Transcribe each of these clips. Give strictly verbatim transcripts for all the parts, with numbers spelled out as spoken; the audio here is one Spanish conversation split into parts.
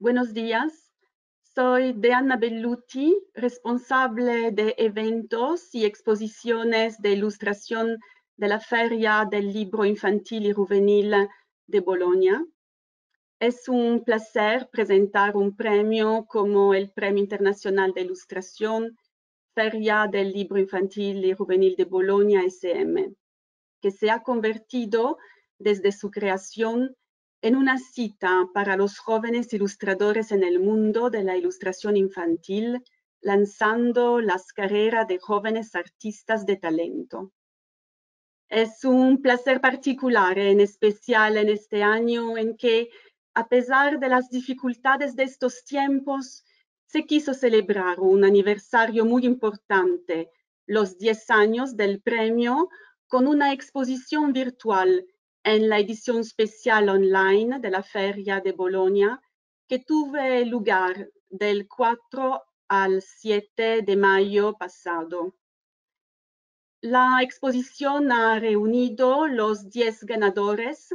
Buenos días, soy Deanna Belluti, responsable de eventos y exposiciones de ilustración de la Feria del Libro Infantil y Juvenil de Bolonia. Es un placer presentar un premio como el Premio Internacional de Ilustración, Feria del Libro Infantil y Juvenil de Bolonia S M, que se ha convertido desde su creación en una cita para los jóvenes ilustradores en el mundo de la ilustración infantil, lanzando las carreras de jóvenes artistas de talento. Es un placer particular, en especial en este año en que, a pesar de las dificultades de estos tiempos, se quiso celebrar un aniversario muy importante, los diez años del premio, con una exposición virtual en la edición especial online de la Feria de Bolonia, que tuvo lugar del cuatro al siete de mayo pasado. La exposición ha reunido los diez ganadores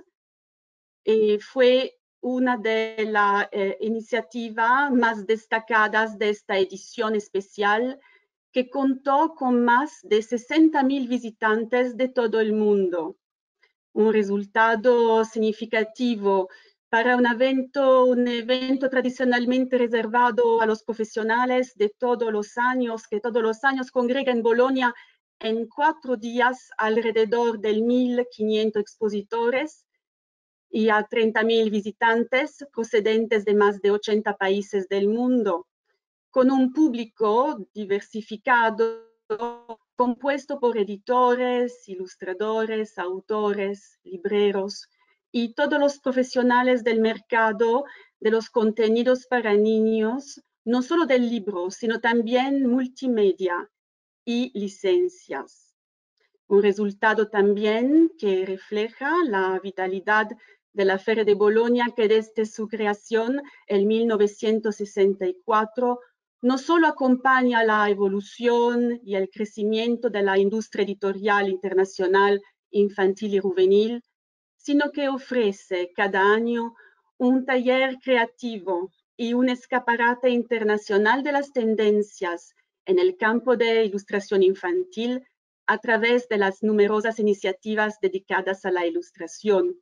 y fue una de las eh, iniciativas más destacadas de esta edición especial, que contó con más de sesenta mil visitantes de todo el mundo. Un resultado significativo para un evento, un evento tradicionalmente reservado a los profesionales de todos los años, que todos los años congrega en Bolonia en cuatro días alrededor de mil quinientos expositores y a treinta mil visitantes procedentes de más de ochenta países del mundo, con un público diversificado compuesto por editores, ilustradores, autores, libreros y todos los profesionales del mercado de los contenidos para niños, no solo del libro, sino también multimedia y licencias. Un resultado también que refleja la vitalidad de la Feria de Bolonia, que desde su creación en mil novecientos sesenta y cuatro no solo acompaña la evolución y el crecimiento de la industria editorial internacional infantil y juvenil, sino que ofrece cada año un taller creativo y un escaparate internacional de las tendencias en el campo de ilustración infantil a través de las numerosas iniciativas dedicadas a la ilustración.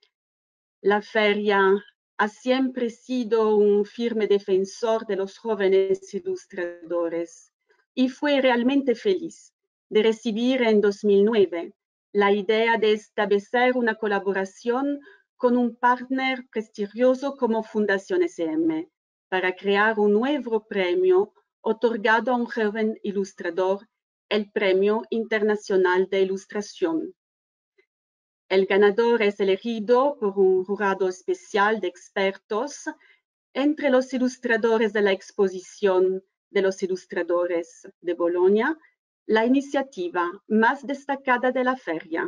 La feria ha siempre sido un firme defensor de los jóvenes ilustradores y fue realmente feliz de recibir en dos mil nueve la idea de establecer una colaboración con un partner prestigioso como Fundación S M para crear un nuevo premio otorgado a un joven ilustrador, el Premio Internacional de Ilustración. El ganador es elegido por un jurado especial de expertos entre los ilustradores de la exposición de los ilustradores de Bolonia, la iniciativa más destacada de la feria.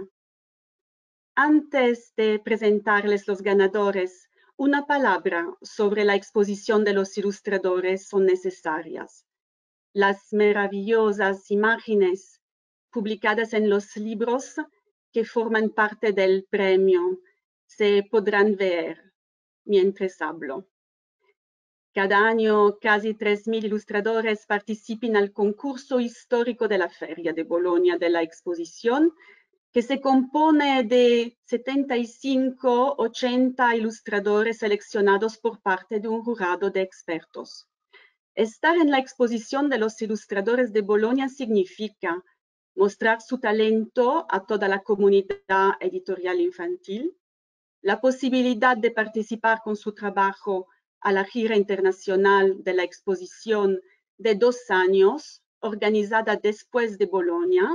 Antes de presentarles los ganadores, una palabra sobre la exposición de los ilustradores son necesarias. Las maravillosas imágenes publicadas en los libros que forman parte del premio se podrán ver mientras hablo. Cada año, casi tres mil ilustradores participan al concurso histórico de la Feria de Bolonia de la exposición, que se compone de setenta y cinco, ochenta ilustradores seleccionados por parte de un jurado de expertos. Estar en la exposición de los ilustradores de Bolonia significa mostrar su talento a toda la comunidad editorial infantil, la posibilidad de participar con su trabajo a la gira internacional de la exposición de dos años, organizada después de Bolonia.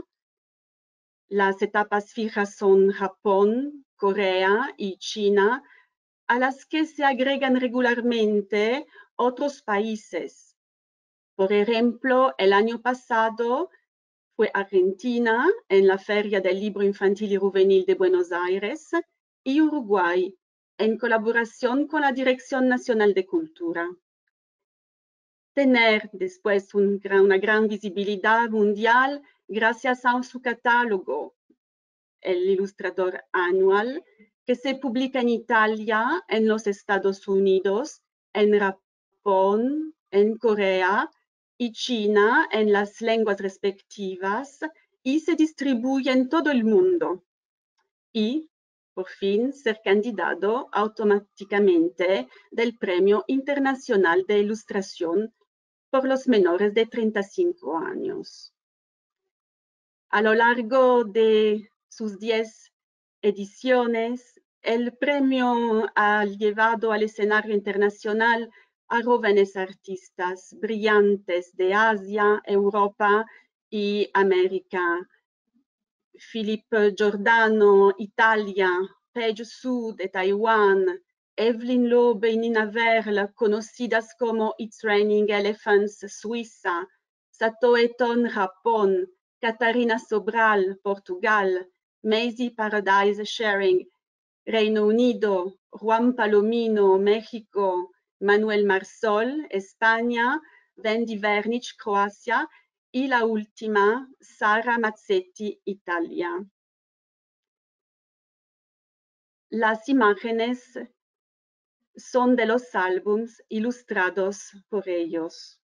Las etapas fijas son Japón, Corea y China, a las que se agregan regularmente otros países. Por ejemplo, el año pasado fue Argentina en la Feria del Libro Infantil y Juvenil de Buenos Aires y Uruguay en colaboración con la Dirección Nacional de Cultura. Tener después un, una gran visibilidad mundial gracias a su catálogo, el ilustrador anual, que se publica en Italia, en los Estados Unidos, en Japón, en Corea y China en las lenguas respectivas y se distribuye en todo el mundo. Y, por fin, ser candidato automáticamente del Premio Internacional de Ilustración por los menores de treinta y cinco años. A lo largo de sus diez ediciones, el premio ha llevado al escenario internacional a jóvenes artistas brillantes de Asia, Europa y América. Philippe Giordano, Italia, Paige Su de Taiwán, Evelyn Loeb y Nina Verl, conocidas como It's Raining Elephants, Suiza, Satoe Ton, Japón, Catarina Sobral, Portugal, Maisie Paradise Sharing, Reino Unido, Juan Palomino, México, Manuel Marsol, España, Wendy Vernich, Croacia, y la última, Sara Mazzetti, Italia. Las imágenes son de los álbums ilustrados por ellos.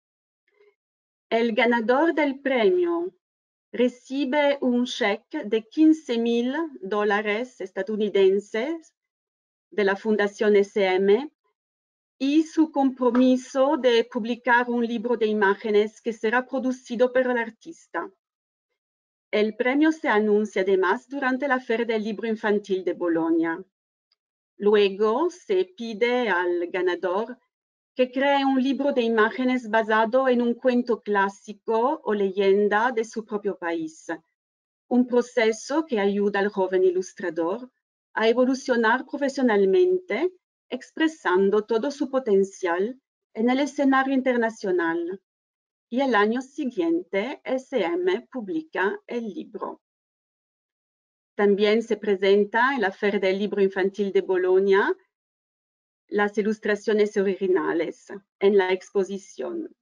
El ganador del premio recibe un cheque de quince mil dólares estadounidenses de la Fundación S M y su compromiso de publicar un libro de imágenes que será producido por el artista. El premio se anuncia además durante la Feria del Libro Infantil de Bolonia. Luego se pide al ganador que cree un libro de imágenes basado en un cuento clásico o leyenda de su propio país, un proceso que ayuda al joven ilustrador a evolucionar profesionalmente, expresando todo su potencial en el escenario internacional. Y el año siguiente S M publica el libro. También se presenta en la Feria del Libro Infantil de Bolonia las ilustraciones originales en la exposición.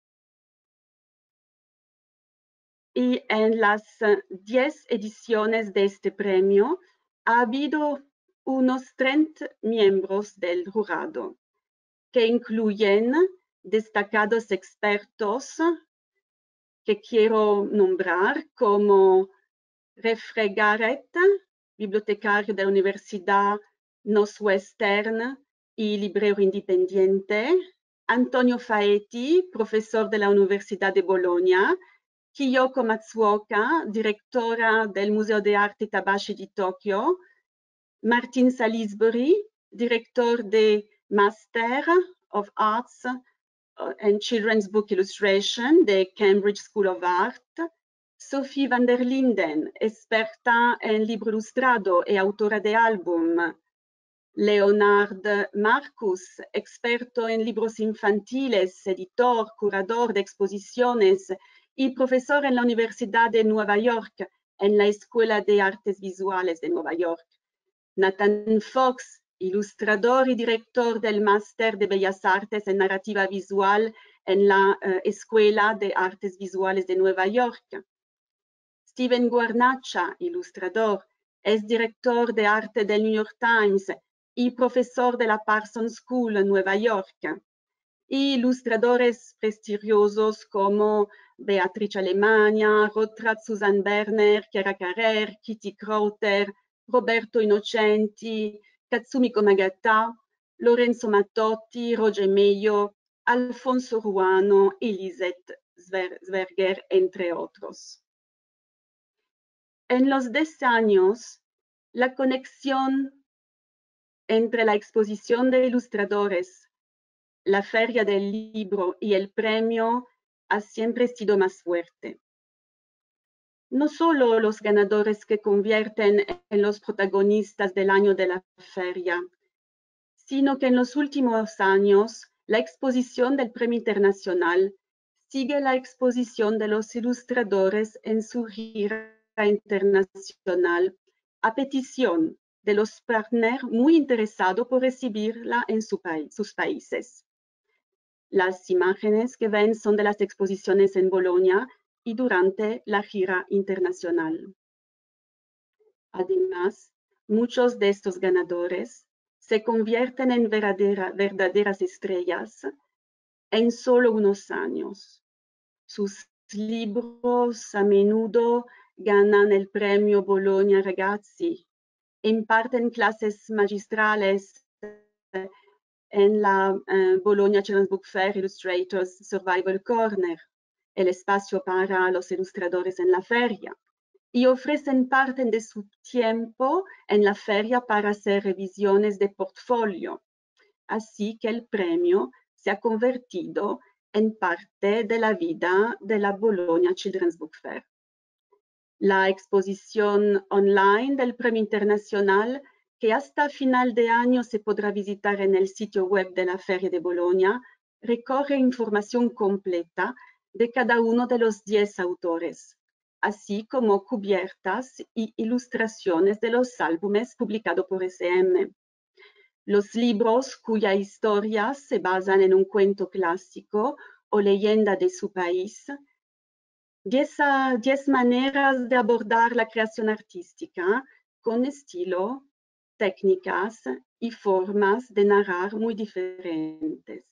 Y en las diez ediciones de este premio ha habido unos treinta miembros del jurado, que incluyen destacados expertos que quiero nombrar como Refre Garrett, bibliotecario de la Universidad Northwestern y librero independiente, Antonio Faetti, profesor de la Universidad de Bologna, Kiyoko Matsuoka, directora del Museo de Arte Tabashi di Tokyo, Martin Salisbury, director de Master of Arts and Children's Book Illustration de Cambridge School of Art, Sophie van der Linden, experta en libro ilustrado y autora de álbum, Leonard Marcus, experto en libros infantiles, editor, curador de exposiciones y profesor en la Universidad de Nueva York, en la Escuela de Artes Visuales de Nueva York. Nathan Fox, ilustrador y director del Máster de Bellas Artes en Narrativa Visual en la uh, Escuela de Artes Visuales de Nueva York. Steven Guarnacha, ilustrador, es director de arte del New York Times y profesor de la Parsons School en Nueva York. Y ilustradores prestigiosos como Beatrice Alemania, Rotrat Susan Berner, Chiara Carrer, Kitty Crowther, Roberto Innocenti, Katsumi Komagata, Lorenzo Mattotti, Roger Meio, Alfonso Ruano y Lisette Zwerger, entre otros. En los diez años, la conexión entre la exposición de ilustradores, la Feria del Libro y el premio ha siempre sido más fuerte. No solo los ganadores que convierten en los protagonistas del año de la feria, sino que en los últimos años la exposición del Premio Internacional sigue la exposición de los ilustradores en su gira internacional a petición de los partners muy interesados por recibirla en su país, sus países. Las imágenes que ven son de las exposiciones en Bolonia y durante la gira internacional. Además, muchos de estos ganadores se convierten en verdadera, verdaderas estrellas en solo unos años. Sus libros a menudo ganan el premio Bologna Ragazzi, imparten clases magistrales en la eh, Bologna Children's Book Fair Illustrators Survival Corner, el espacio para los ilustradores en la feria, y ofrecen parte de su tiempo en la feria para hacer revisiones de portfolio. Así que el premio se ha convertido en parte de la vida de la Bologna Children's Book Fair. La exposición online del Premio Internacional, que hasta final de año se podrá visitar en el sitio web de la Feria de Bologna, recoge información completa de cada uno de los diez autores, así como cubiertas y ilustraciones de los álbumes publicados por S M. Los libros cuya historia se basan en un cuento clásico o leyenda de su país, diez, diez maneras de abordar la creación artística con estilo, técnicas y formas de narrar muy diferentes.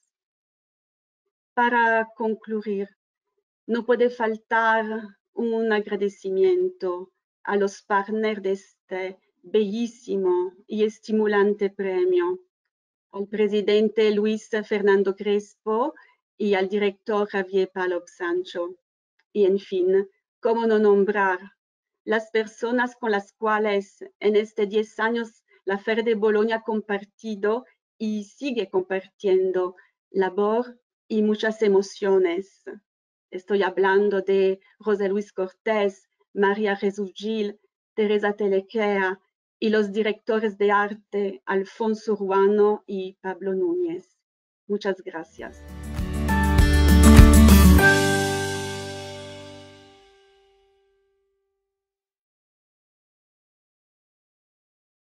Para concluir, no puede faltar un agradecimiento a los partners de este bellísimo y estimulante premio, al presidente Luis Fernando Crespo y al director Javier Palop Sancho. Y en fin, cómo no nombrar las personas con las cuales en estos diez años la Feria de Bologna ha compartido y sigue compartiendo labor y muchas emociones. Estoy hablando de José Luis Cortés, María Jesús Gil, Teresa Telequea y los directores de arte Alfonso Ruano y Pablo Núñez. Muchas gracias.